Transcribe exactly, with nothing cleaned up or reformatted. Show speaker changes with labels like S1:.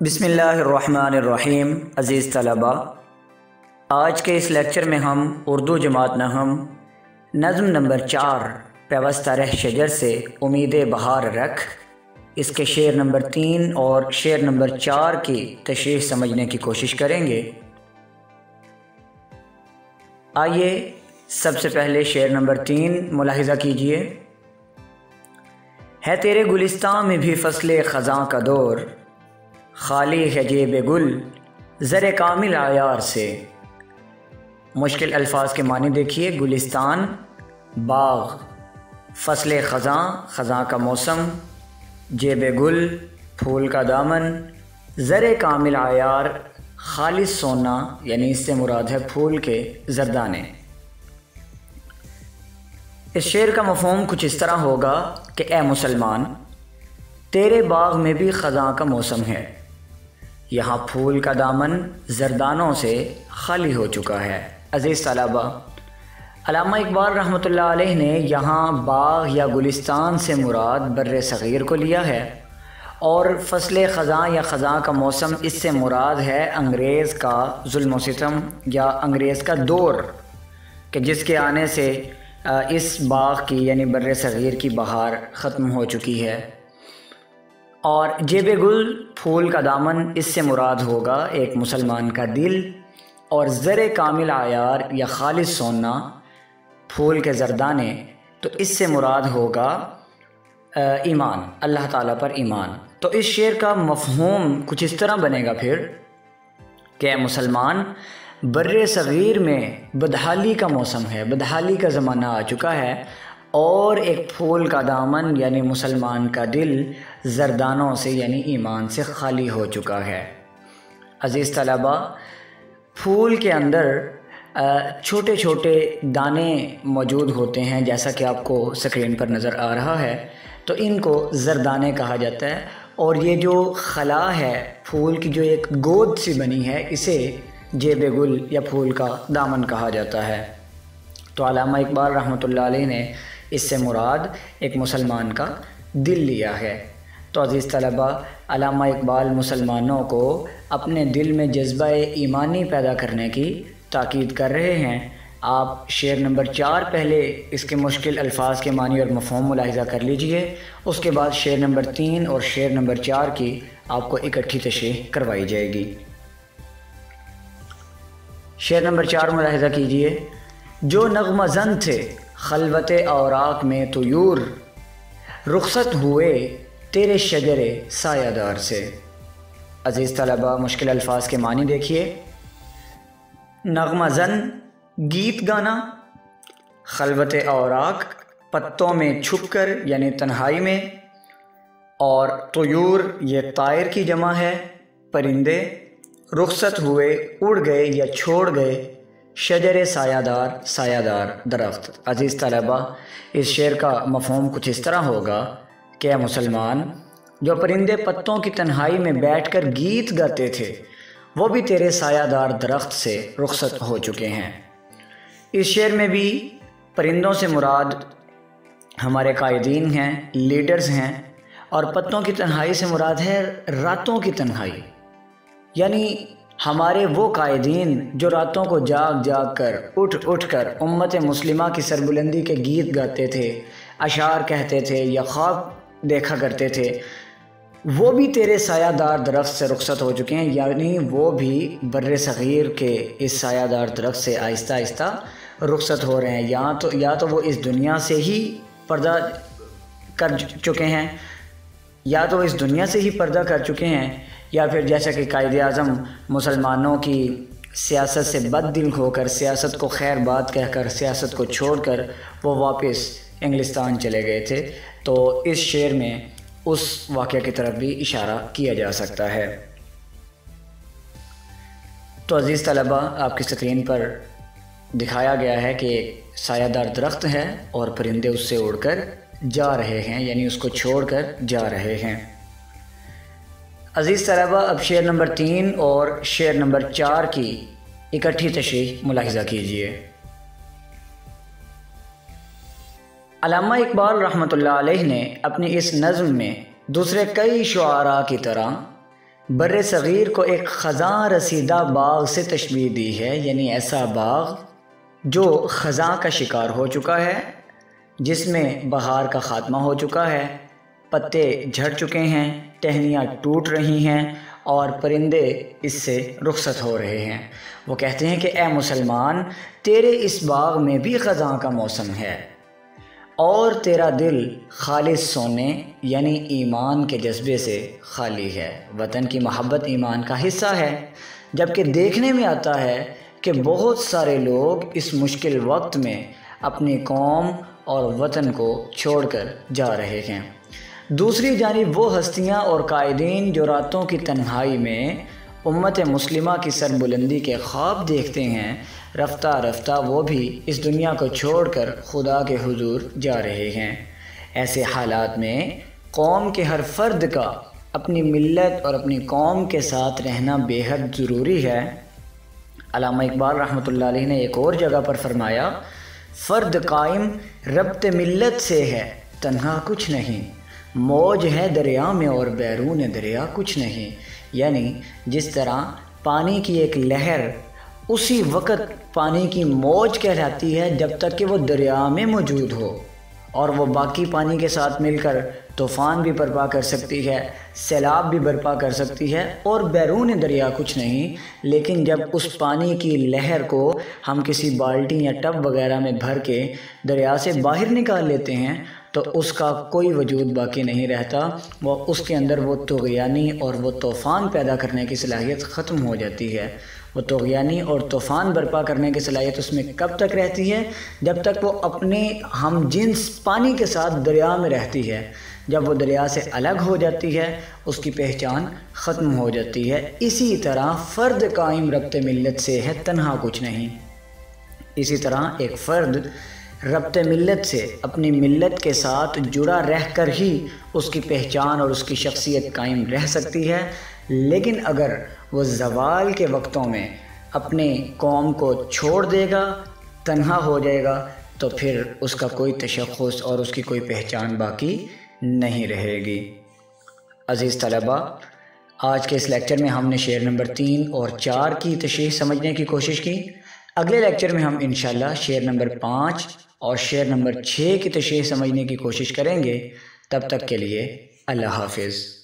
S1: بسم اللہ الرحمن الرحیم۔ عزیز طلباء، آج کے اس لیکچر میں ہم اردو جماعت نحم نظم نمبر چار پیوستہ رہ شجر سے امید بہار رکھ، اس کے شعر نمبر تین اور شعر نمبر چار کی تشریح سمجھنے کی کوشش کریں گے۔ آئیے سب سے پہلے شعر نمبر تین ملاحظہ کیجئے۔ ہے تیرے گلستان میں بھی فصل خزاں کا دور، خالی ہے جیب گل زر کامل عیار سے۔ مشکل الفاظ کے معنی دیکھیے۔ گلستان باغ، فصل خزاں خزاں کا موسم، جیب گل پھول کا دامن، زر کامل عیار خالص سونا، یعنی اس سے مراد ہے پھول کے زردانے۔ اس شعر کا مفہوم کچھ اس طرح ہوگا کہ اے مسلمان، تیرے باغ میں بھی خزاں کا موسم ہے، یہاں پھول کا دامن زردانوں سے خالی ہو چکا ہے۔ عزیز طلباء، علامہ اقبال رحمۃ اللہ علیہ نے یہاں باغ یا گلستان سے مراد بر صغیر کو لیا ہے، اور فصل خزاں یا خزاں کا موسم اس سے مراد ہے انگریز کا ظلم و ستم یا انگریز کا دور، کہ جس کے آنے سے اس باغ کی یعنی بر صغیر کی بہار ختم ہو چکی ہے۔ اور جیب گل پھول کا دامن اس سے مراد ہوگا ایک مسلمان کا دل، اور زر کامل عیار یا خالص سونا پھول کے زردانے تو اس سے مراد ہوگا ایمان، اللہ تعالیٰ پر ایمان۔ تو اس شعر کا مفہوم کچھ اس طرح بنے گا پھر کہ اے مسلمان، بر صغیر میں بدحالی کا موسم ہے، بدحالی کا زمانہ آ چکا ہے، اور ایک پھول کا دامن یعنی مسلمان کا دل زردانوں سے یعنی ایمان سے خالی ہو چکا ہے۔ عزیز طلباء، پھول کے اندر چھوٹے چھوٹے دانے موجود ہوتے ہیں، جیسا کہ آپ کو سکرین پر نظر آ رہا ہے، تو ان کو زردانے کہا جاتا ہے، اور یہ جو خلا ہے پھول کی جو ایک گود سی بنی ہے، اسے جیب گل یا پھول کا دامن کہا جاتا ہے۔ تو علامہ اقبال رحمۃ اللہ علیہ نے اس سے مراد ایک مسلمان کا دل لیا ہے۔ تو عزیز طلباء، علامہ اقبال مسلمانوں کو اپنے دل میں جذبہ ایمانی پیدا کرنے کی تاکید کر رہے ہیں۔ آپ شعر نمبر چار پہلے اس کے مشکل الفاظ کے معنی اور مفہوم ملاحظہ کر لیجئے، اس کے بعد شعر نمبر تین اور شعر نمبر چار کی آپ کو اکٹھی تشریح کروائی جائے گی۔ شعر نمبر چار ملاحظہ کیجئے۔ جو نغمہ زن تھے خلوت اوراق میں طیور، رخصت ہوئے تیرے شجر سایہ دار سے۔ عزیز طلباء، مشکل الفاظ کے معنی دیکھیے۔ نغمہ زن گیت گانا، خلوت اوراق پتوں میں چھپ کر یعنی تنہائی میں، اور طیور یہ طائر کی جمع ہے پرندے، رخصت ہوئے اڑ گئے یا چھوڑ گئے شجر سایہ دار سایہ دار درخت۔ عزیز طلباء، اس شعر کا مفہوم کچھ اس طرح ہوگا کہ اے مسلمان، جو پرندے پتوں کی تنہائی میں بیٹھ کر گیت گاتے تھے، وہ بھی تیرے سایہ دار درخت سے رخصت ہو چکے ہیں۔ اس شعر میں بھی پرندوں سے مراد ہمارے قائدین ہیں، لیڈرز ہیں، اور پتوں کی تنہائی سے مراد ہے راتوں کی تنہائی، یعنی ہمارے وہ قائدین جو راتوں کو جاگ جاگ کر اٹھ اٹھ کر امت مسلمہ کی سربلندی کے گیت گاتے تھے، اشعار کہتے تھے یا خواب دیکھا کرتے تھے، وہ بھی تیرے سایہ دار درخت سے رخصت ہو چکے ہیں، یعنی وہ بھی بر صغیر کے اس سایہ دار درخت سے آہستہ آہستہ رخصت ہو رہے ہیں، یا تو یا تو وہ اس دنیا سے ہی پردہ کر چکے ہیں یا تو اس دنیا سے ہی پردہ کر چکے ہیں یا پھر جیسا کہ قائد اعظم مسلمانوں کی سیاست سے بد دل ہو کر، سیاست کو خیر بات کہہ کر، سیاست کو چھوڑ کر وہ واپس انگلستان چلے گئے تھے۔ تو اس شعر میں اس واقعہ کی طرف بھی اشارہ کیا جا سکتا ہے۔ تو عزیز طلباء، آپ کی سکرین پر دکھایا گیا ہے کہ ایک سایہ دار درخت ہے اور پرندے اس سے اڑ کر جا رہے ہیں، یعنی اس کو چھوڑ کر جا رہے ہیں۔ عزیز طلباء، اب شعر نمبر تین اور شعر نمبر چار کی اکٹھی تشریح ملاحظہ کیجیے۔ علامہ اقبال رحمۃ اللہ علیہ نے اپنی اس نظم میں دوسرے کئی شعراء کی طرح بر صغیر کو ایک خزاں رسیدہ باغ سے تشبیہ دی ہے، یعنی ایسا باغ جو خزاں کا شکار ہو چکا ہے، جس میں بہار کا خاتمہ ہو چکا ہے، پتے جھڑ چکے ہیں، ٹہنیاں ٹوٹ رہی ہیں اور پرندے اس سے رخصت ہو رہے ہیں۔ وہ کہتے ہیں کہ اے مسلمان، تیرے اس باغ میں بھی خزاں کا موسم ہے اور تیرا دل خالص سونے یعنی ایمان کے جذبے سے خالی ہے۔ وطن کی محبت ایمان کا حصہ ہے، جبکہ دیکھنے میں آتا ہے کہ بہت سارے لوگ اس مشکل وقت میں اپنی قوم اور وطن کو چھوڑ کر جا رہے ہیں۔ دوسری جانب وہ ہستیاں اور قائدین جو راتوں کی تنہائی میں امت مسلمہ کی سربلندی کے خواب دیکھتے ہیں، رفتہ رفتہ وہ بھی اس دنیا کو چھوڑ کر خدا کے حضور جا رہے ہیں۔ ایسے حالات میں قوم کے ہر فرد کا اپنی ملت اور اپنی قوم کے ساتھ رہنا بے حد ضروری ہے۔ علامہ اقبال رحمۃ اللہ علیہ نے ایک اور جگہ پر فرمایا، فرد قائم ربط ملت سے ہے تنہا کچھ نہیں، موج ہے دریا میں اور بیرون دریا کچھ نہیں۔ یعنی جس طرح پانی کی ایک لہر اسی وقت پانی کی موج کہلاتی ہے جب تک کہ وہ دریا میں موجود ہو، اور وہ باقی پانی کے ساتھ مل کر طوفان بھی برپا کر سکتی ہے، سیلاب بھی برپا کر سکتی ہے، اور بیرون دریا کچھ نہیں۔ لیکن جب اس پانی کی لہر کو ہم کسی بالٹی یا ٹب وغیرہ میں بھر کے دریا سے باہر نکال لیتے ہیں تو اس کا کوئی وجود باقی نہیں رہتا، وہ اس کے اندر وہ طغیانی اور وہ طوفان پیدا کرنے کی صلاحیت ختم ہو جاتی ہے۔ وہ طغیانی اور طوفان برپا کرنے کی صلاحیت اس میں کب تک رہتی ہے؟ جب تک وہ اپنے ہم جنس پانی کے ساتھ دریا میں رہتی ہے۔ جب وہ دریا سے الگ ہو جاتی ہے، اس کی پہچان ختم ہو جاتی ہے۔ اسی طرح فرد قائم ربط ملت سے ہے تنہا کچھ نہیں۔ اسی طرح ایک فرد ربط ملت سے اپنی ملت کے ساتھ جڑا رہ کر ہی اس کی پہچان اور اس کی شخصیت قائم رہ سکتی ہے، لیکن اگر وہ زوال کے وقتوں میں اپنے قوم کو چھوڑ دے گا، تنہا ہو جائے گا، تو پھر اس کا کوئی تشخص اور اس کی کوئی پہچان باقی نہیں رہے گی۔ عزیز طلباء، آج کے اس لیکچر میں ہم نے شعر نمبر تین اور چار کی تشریح سمجھنے کی کوشش کی۔ اگلے لیکچر میں ہم انشاءاللہ شعر نمبر پانچ اور شعر نمبر چھ کی تشریح سمجھنے کی کوشش کریں گے۔ تب تک کے لیے اللہ حافظ۔